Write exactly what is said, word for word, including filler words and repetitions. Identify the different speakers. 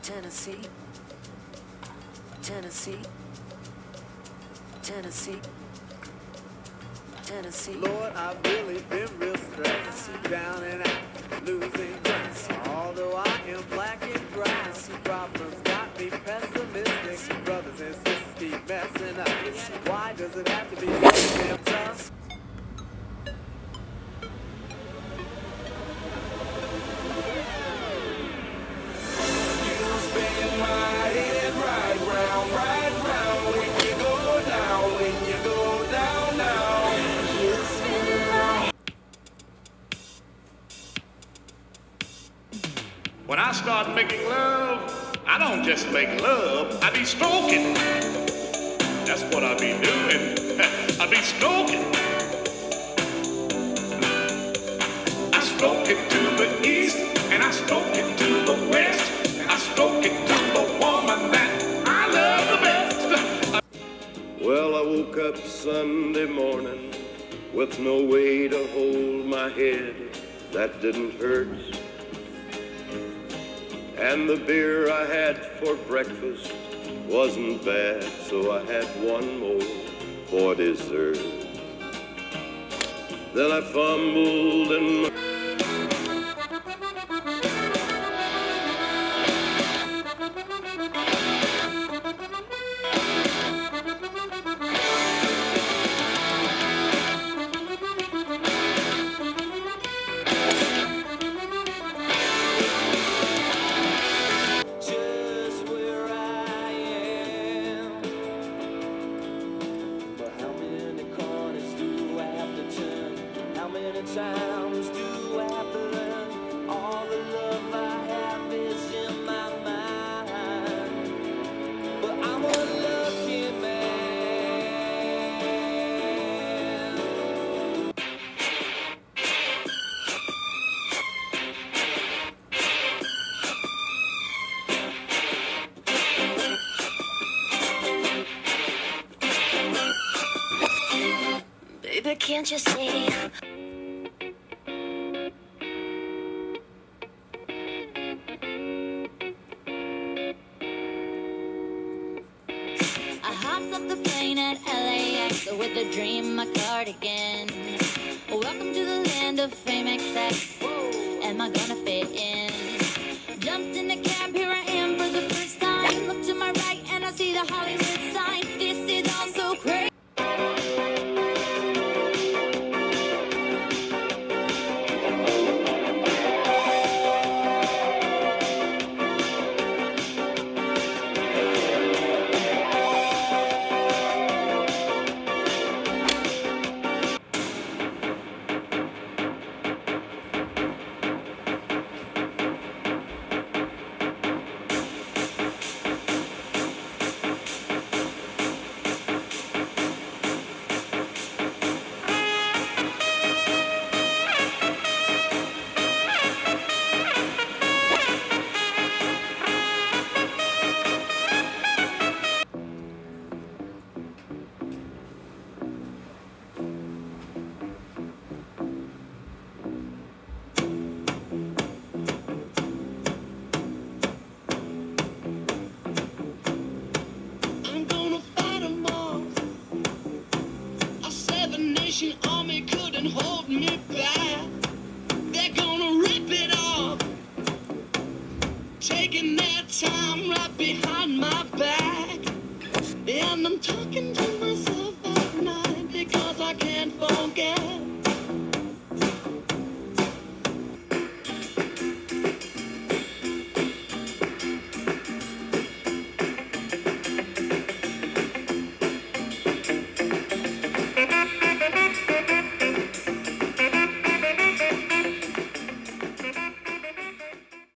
Speaker 1: Tennessee, Tennessee, Tennessee, Tennessee.
Speaker 2: Lord, I've really been real stressed, down and out, losing grass. Although I am black and brown, problems got me pessimistic. Brothers and sisters keep messing up. Why does it have to be so damn tough?
Speaker 3: When I start making love, I don't just make love, I be stroking. That's what I be doing. I be stroking. I stroke it to the east, and I stroke it to the west. I stroke it to the woman that I love the best.
Speaker 4: Well, I woke up Sunday morning with no way to hold my head. That didn't hurt. And the beer I had for breakfast wasn't bad, so I had one more for dessert. Then I fumbled and
Speaker 2: times do I have to learn all the love I have is in my mind, but I'm a lucky man.
Speaker 1: Baby, can't you see?
Speaker 5: I hopped off the plane at L A X with a dream, my cardigan. Welcome to the land of fame excess. Am I gonna fit in? Jumped in the cab, here I am for the first time. Look to my right and I see the Hollywood sign. This is all so crazy.
Speaker 6: Army couldn't hold me back. They're gonna rip it off, taking their time right behind my back. And I'm talking to